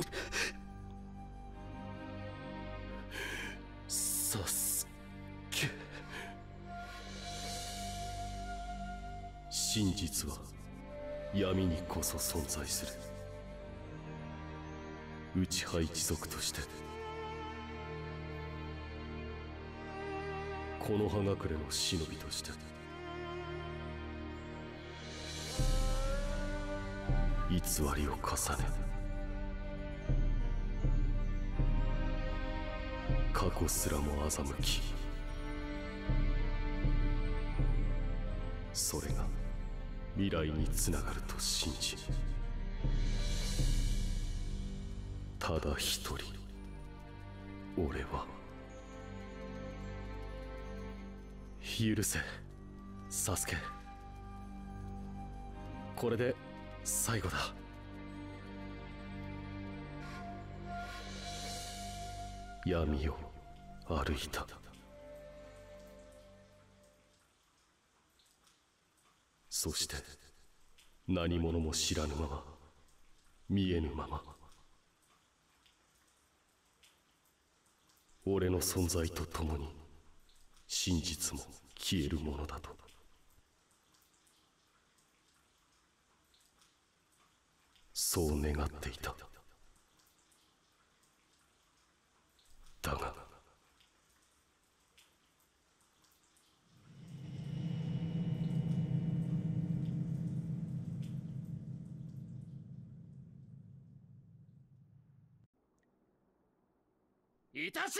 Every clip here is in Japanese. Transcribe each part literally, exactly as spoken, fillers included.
サスケ。真実は闇にこそ存在する。内派一族としてこの葉隠れの忍びとして偽りを重ね、過去すらも欺き、それが未来につながると信じ、ただ一人俺は許せサスケ。これで最後だ。闇を歩いた。そして何者も知らぬまま、見えぬまま、俺の存在とともに真実も消えるものだと。そう願っていた。だがいたし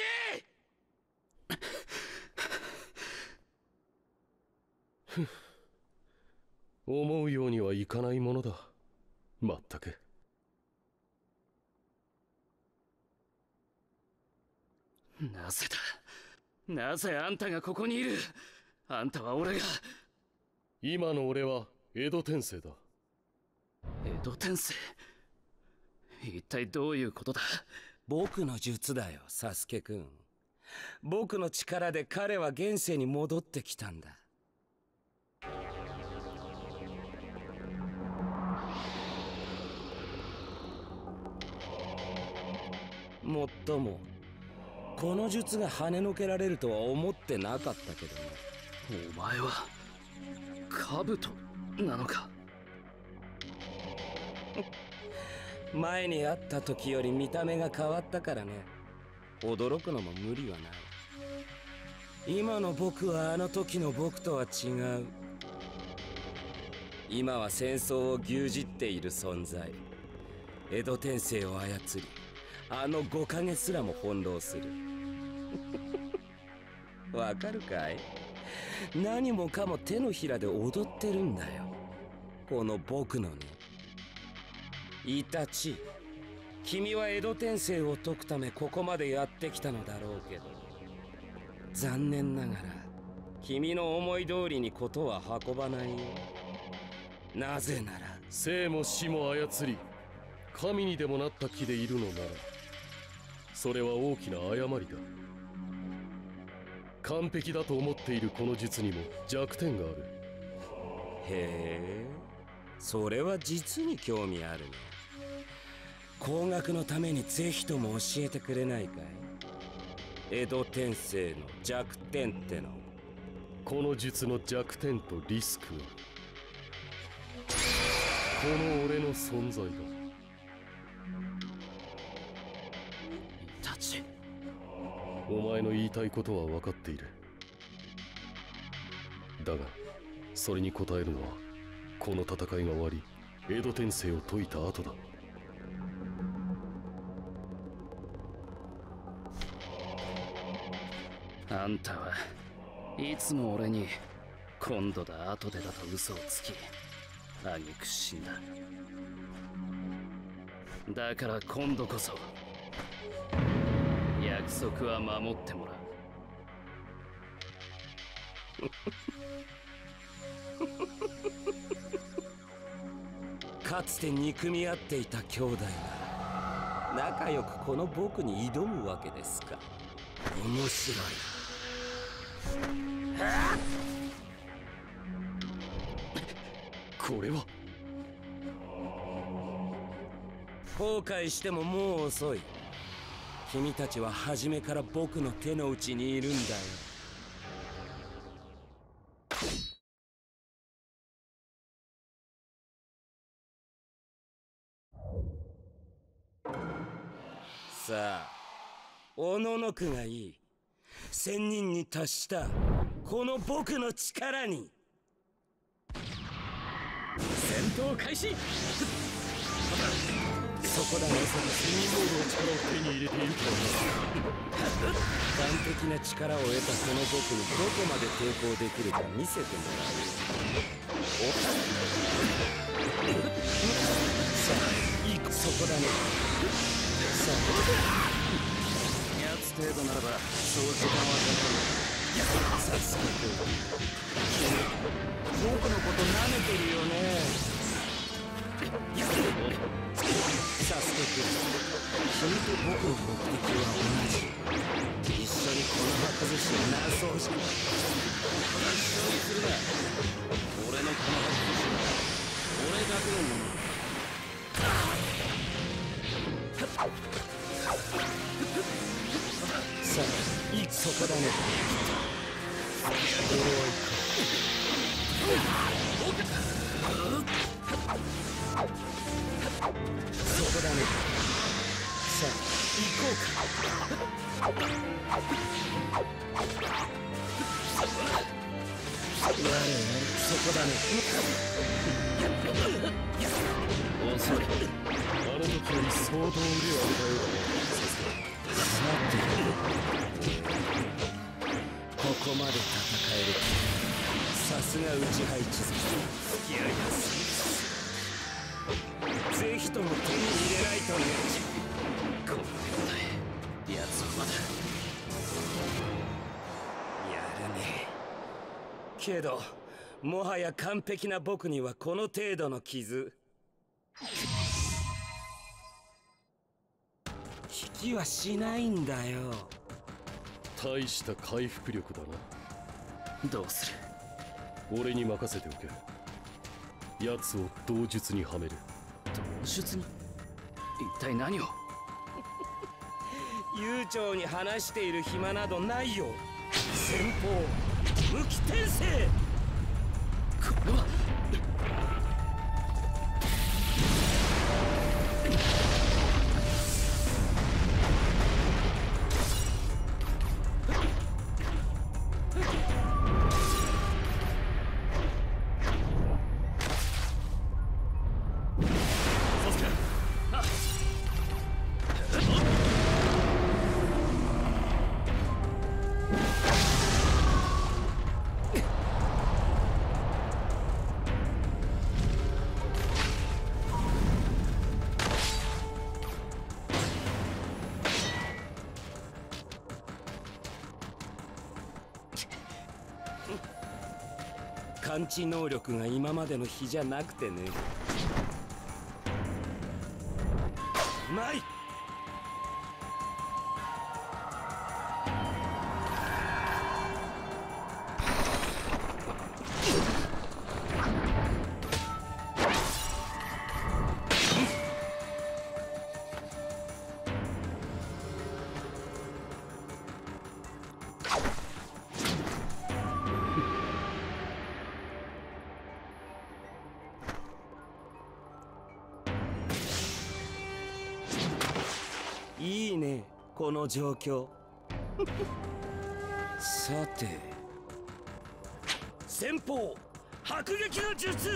思うようにはいかないものだ。まったく。 なぜだ、なぜあんたがここにいる。あんたは俺が。 今の俺は江戸天聖だ。 江戸天聖、一体どういうことだ。 僕の術だよ、サスケくん。僕の力で彼は現世に戻ってきたんだ。もっともこの術が跳ねのけられるとは思ってなかったけどね。 お前は兜なのか。 前に会った時より見た目が変わったからね。驚くのも無理はない。今の僕はあの時の僕とは違う。今は戦争を牛耳っている存在、江戸天聖を操り、あの五影すらも翻弄する。わかるかい？何もかも手のひらで踊ってるんだよ、この僕のね。イタチ、君は江戸天聖を解くためここまでやってきたのだろうけど、残念ながら君の思い通りにことは運ばないよ。なぜなら生も死も操り神にでもなった気でいるのなら、それは大きな誤りだ。完璧だと思っているこの術にも弱点がある。 へえ、それは実に興味あるね。工学のためにぜひとも教えてくれないかい？江戸天聖の弱点っての。 この術の弱点とリスクはこの俺の存在だ。 イタチ、 お前の言いたいことは分かっている。だがそれに応えるのはこの戦いが終わり江戸天聖を解いた後だ。 あんたはいつも俺に今度だ後でだと嘘をつき、挙句死んだ。だから今度こそ約束は守ってもらう。かつて憎み合っていた兄弟が仲良くこの僕に挑むわけですか。面白い。 これは後悔してももう遅い。君たちは初めから僕の手の内にいるんだよ。さあ、おののくがいい。千人に達したこの僕の力に。 戦闘開始。 そこだね。 まさか千人モードの力を手に入れているとは完璧な力を得たこの僕にどこまで抵抗できるか見せてもらう。さあ、いいそこだね。さあ、 奴程度ならばそう時間はかかる。 さすが君、僕のこと舐めてるよね。サスケ君、君と僕の目的は同じ。一緒にこの箱寿司を鳴らそうじゃん。 一緒にするな。俺のこの発寿司は俺だけのもの。 さあ、いそこだね。俺は行く。そこだね。さあ、行こうか。我々そこだね。 遅い。 あの時より相当腕を上げたようだね。 さて、ここまで戦えるか。さすが内配地図。付き合いやすい。ぜひとも手に入れないとね。 こんなことで奴はまだやるね。けどもはや完璧な僕にはこの程度の傷。引きはしないんだよ。 大した回復力だな。 どうする。 俺に任せておけ。奴を同術にはめる。 同術に。一体何を。 悠長に話している暇などないよ。先方、無期転生。 これは感知能力が今までの比じゃなくてね。うまい。いいね、この状況。さて、先方、迫撃の術。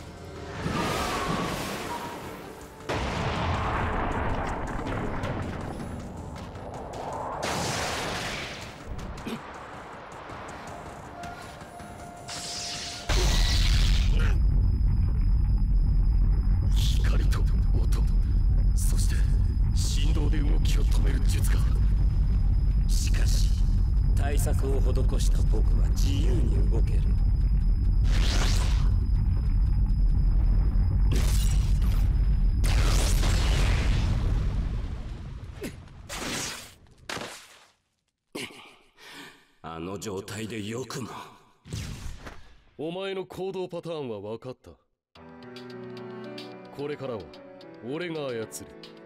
光と音、そして振動で動きを止める術か。 しかし対策を施した僕は自由に動ける。あの状態でよくも。 お前の行動パターンは分かった。これからは俺が操る。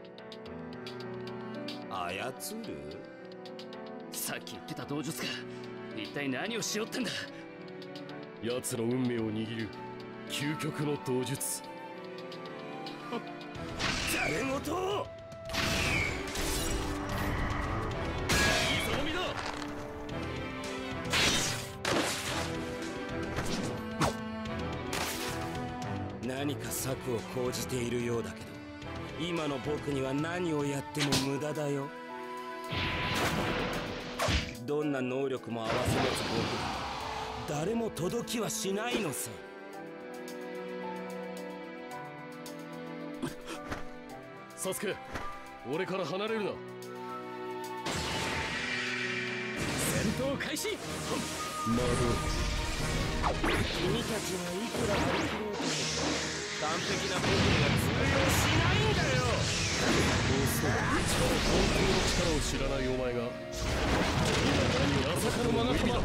操る？ さっき言ってた道術が一体何をしよってんだ。 奴の運命を握る究極の道術。 誰事を。 イザナミだ。 何か策を講じているようだけど、今の僕には何をやっても無駄だよ。どんな能力も併せ持つ僕だ。誰も届きはしないのさ。 サスケ、俺から離れるな。 戦闘開始。 なる君たちがいくら張り切ろうとも完璧な僕には通用しないんだよ。 本当の力を知らないお前が今何をまさかのマガタマ。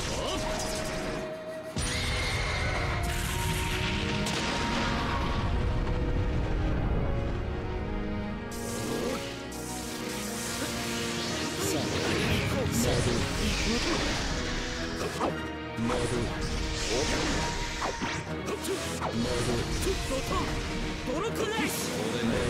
ドロクナイス。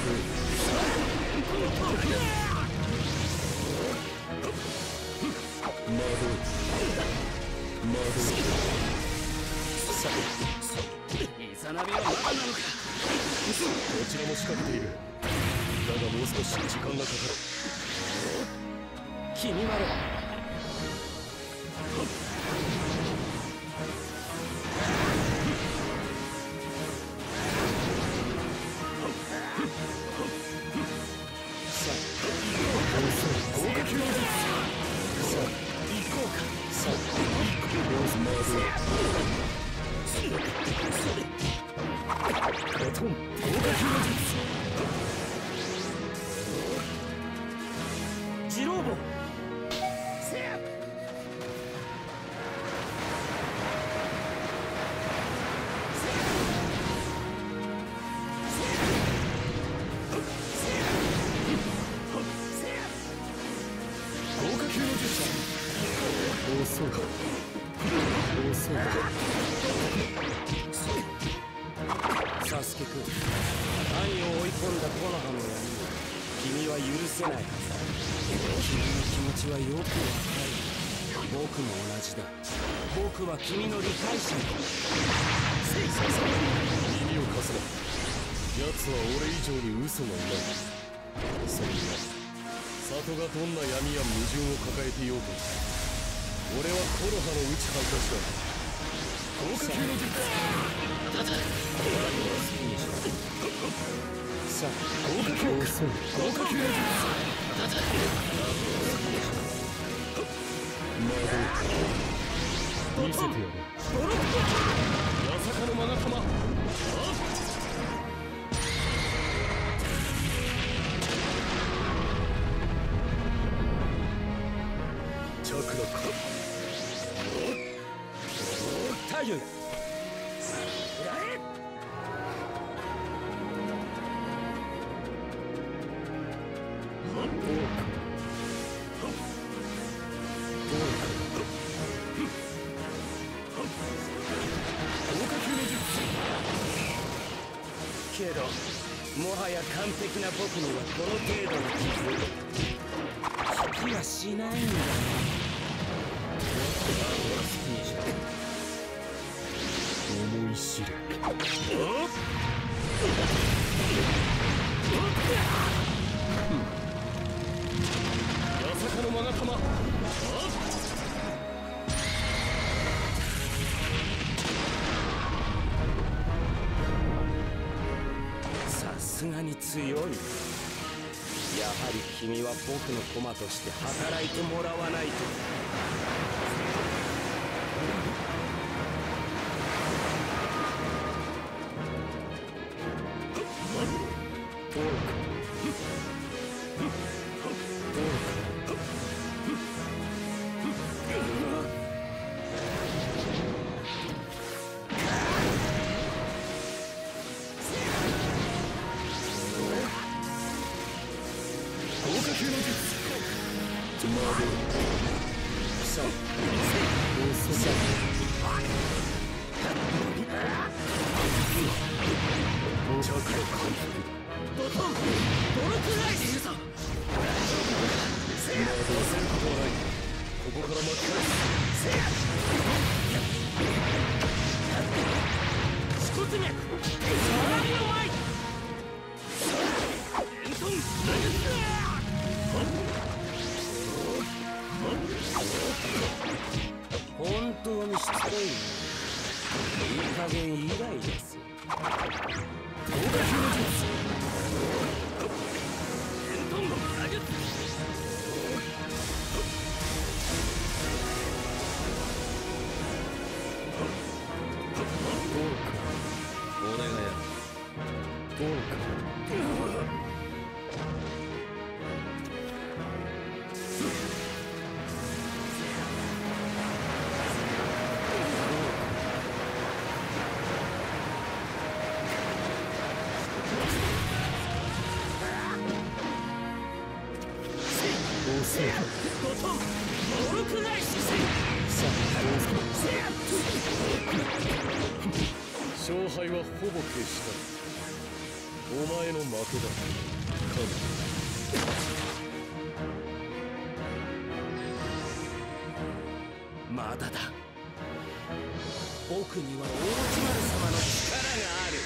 イザナミはまだなのか。 どちらも仕掛けている。だがもう少し時間がかかる。 君まろ。ジローボサスケ君、兄を追い込んだコノハの闇を君は許せないはずだ。君の気持ちはよくわかる。僕も同じだ。僕は君の理解者だ。 耳を貸すな。奴は俺以上に嘘がいない。それには里がどんな闇や矛盾を抱えていようと、俺はコロハの打ち配達だ。豪華級の術。 さあ、 豪華級豪華級の術。見せてやる。まさかのマガタマ。チャクラか。 太陽や。けどもはや完璧な僕にはこの程度の傷効きはしないんだよ。 思い知れ。まさかのマガタマ。 さすがに強い。やはり君は僕の駒として働いてもらわないと。 豪華級の術。 さん遅さ着回復ドトンドルクライスさんまあ出せることはない。ここから巻き返す。 四骨脈サラリオマイエントンライス本当にしつこい。いい加減以外ですよ。 動画表術エントンの打術俺がやる。どうか遅い。 ドトンドルクライスさあ勝敗はほぼ決した。お前の負けだ。カまだだ。僕には大内丸様の力がある。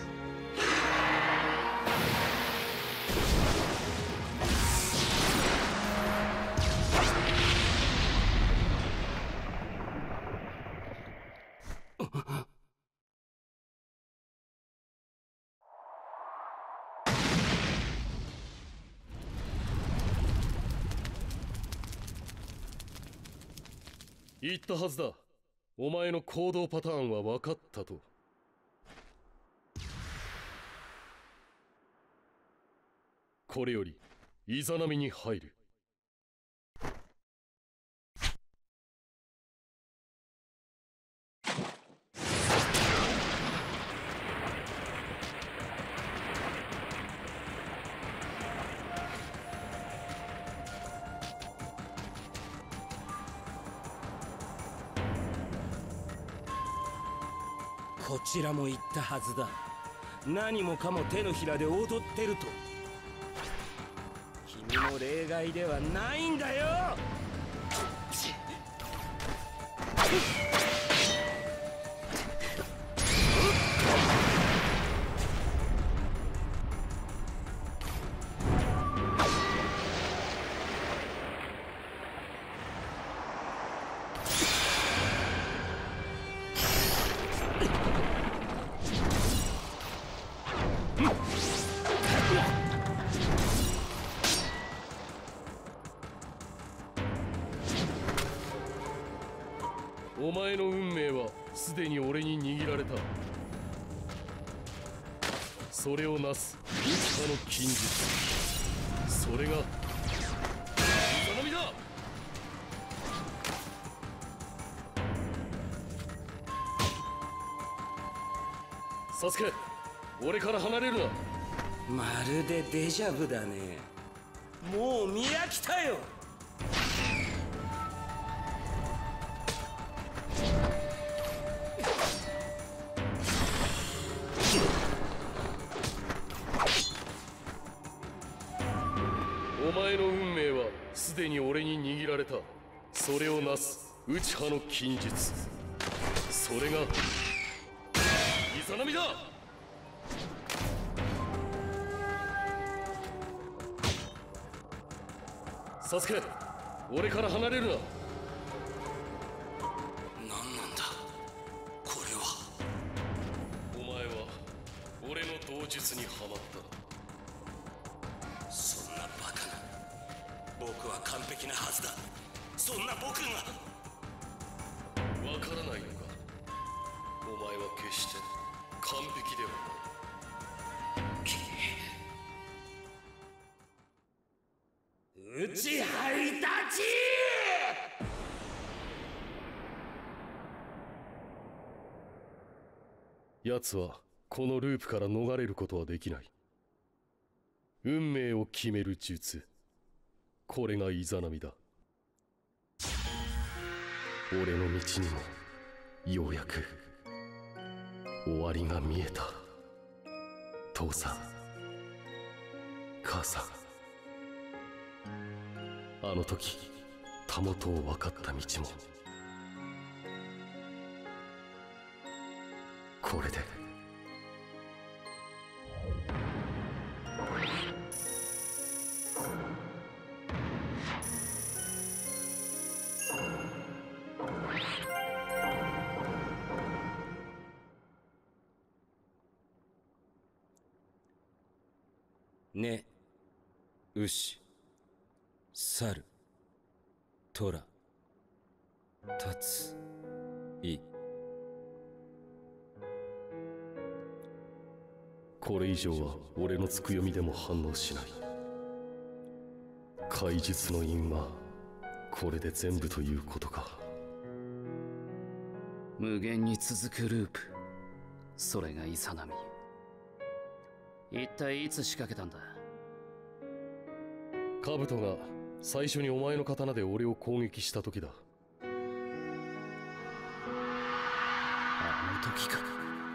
言ったはずだ。お前の行動パターンは分かったと。これよりイザナミに入る。 こちらも言ったはずだ。何もかも手のひらで踊ってると。君も例外ではないんだよ。 お前の運命はすでに俺に握られた。それをなす内派の禁術、それがイザナミだ。サスケ、俺から離れるな。 まるでデジャブだね。もう見飽きたよ。 お前の運命はすでに俺に握られた。それをなす内派の禁術、それがイザナミだ。サスケ、俺から離れるな。 何なんだこれは。 お前は俺の道術にはまった。 そんなバカな。僕は完璧なはずだ。そんな僕が。 わからないのか。お前は決して完璧ではない。 打ち張り立ち。 奴はこのループから逃れることはできない。運命を決める術、これがイザナミだ。 俺の道にもようやく終わりが見えた。父さん、母さん、あの時たもとを分かった道もこれで。 ね、牛、猿、虎、立つ、い。 これ以上は俺のつく読みでも反応しない。怪術の因はこれで全部ということか。 無限に続くループ、それがイサナミ。一体いつ仕掛けたんだ？ カブトが最初にお前の刀で俺を攻撃した時だ。 あの時か。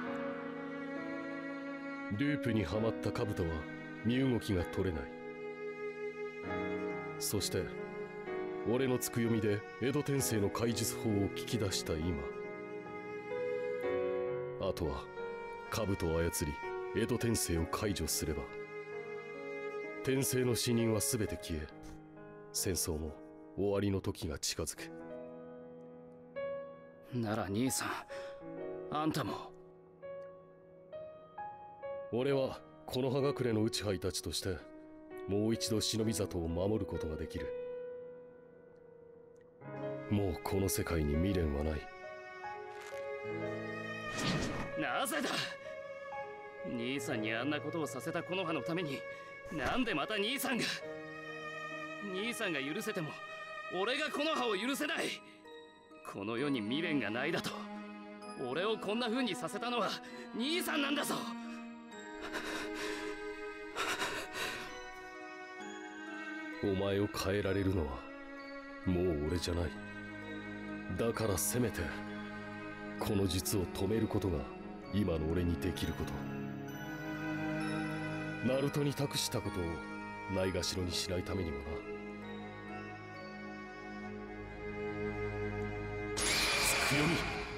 ループにはまったカブトは身動きが取れない。そして俺のつく読みで江戸天聖の怪術法を聞き出した今、あとはカブトを操り江戸天聖を解除すれば天聖の死人は全て消え、戦争も終わりの時が近づく。 なら兄さん、あんたも。 俺は木の葉隠れの内輩たちとしてもう一度忍び里を守ることができる。もうこの世界に未練はない。 なぜだ？兄さんにあんなことをさせた木の葉のために、なんでまた兄さんが。兄さんが許せても俺が木の葉を許せない。この世に未練がないだと俺をこんな風にさせたのは兄さんなんだぞ。 お前を変えられるのはもう俺じゃない。だからせめてこの術を止めることが今の俺にできること。ナルトに託したことをないがしろにしないためにもな。つくよみ。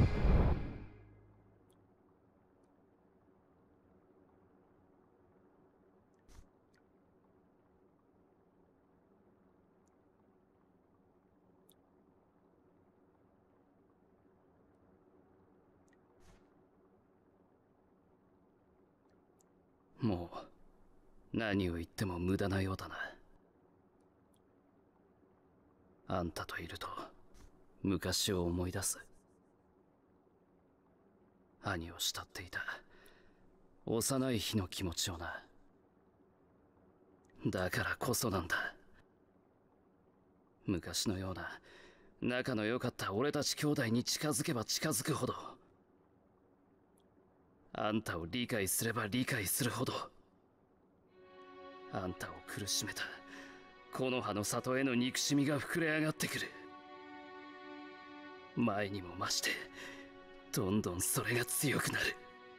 もう何を言っても無駄なようだな。あんたといると昔を思い出す。兄を慕っていた幼い日の気持ちをな。だからこそなんだ。昔のような仲の良かった俺たち兄弟に近づけば近づくほど、あんたを理解すれば理解するほど、あんたを苦しめた木の葉の里への憎しみが膨れ上がってくる。前にも増してどんどんそれが強くなる。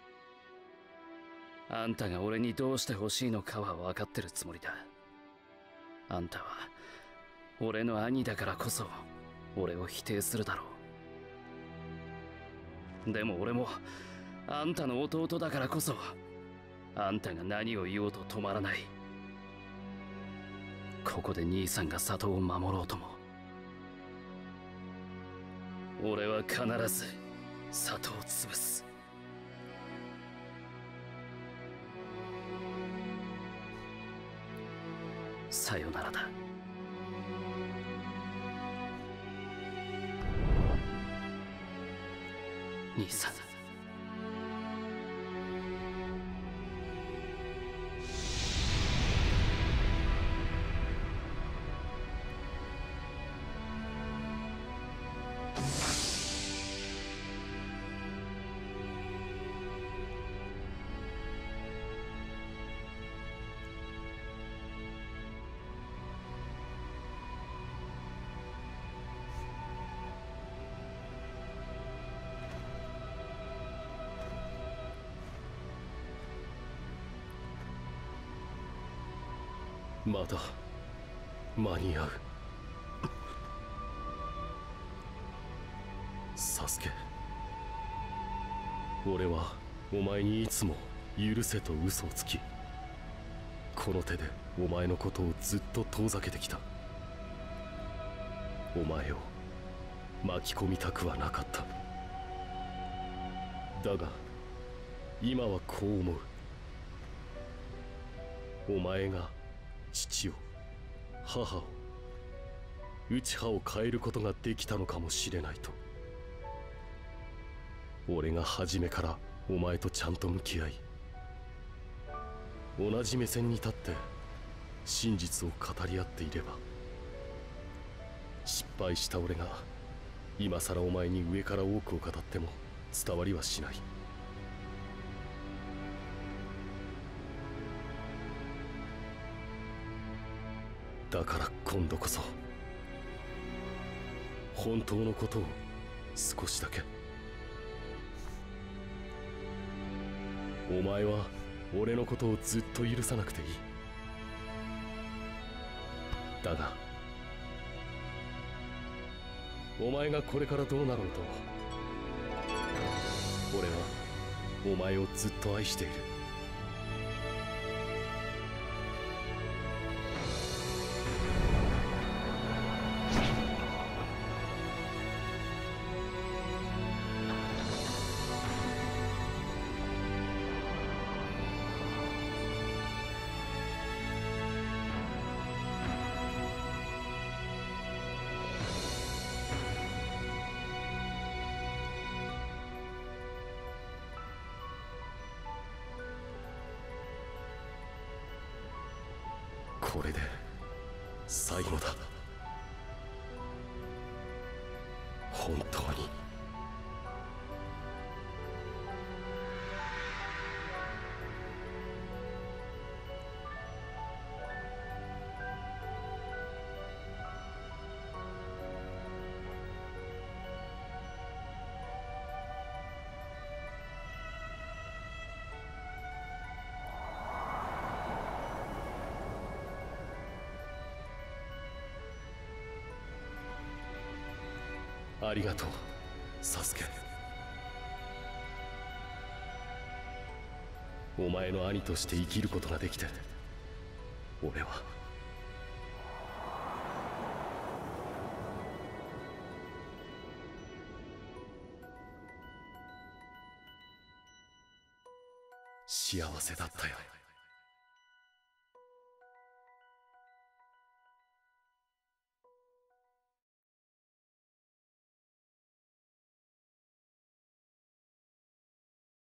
あんたが俺にどうしてほしいのかは分かってるつもりだ。あんたは俺の兄だからこそ俺を否定するだろう。でも俺もあんたの弟だからこそ、あんたが何を言おうと止まらない。ここで兄さんが里を守ろうとも、俺は必ず里を潰す。さよならだ。兄さん。 まだ間に合う。サスケ、俺はお前にいつも許せと嘘をつき、この手でお前のことをずっと遠ざけてきた。お前を巻き込みたくはなかった。だが今はこう思う。お前が父を母を内葉を変えることができたのかもしれないと。俺が初めからお前とちゃんと向き合い、同じ目線に立って真実を語り合っていれば、失敗した俺が今さらお前に上から多くを語っても伝わりはしない。だから今度こそ本当のことを少しだけ。お前は俺のことをずっと許さなくていい。だがお前がこれからどうなろうと、俺はお前をずっと愛している。これで最後だ。本当に。ありがとう、サスケ。お前の兄として生きることができて、俺は幸せだったよ。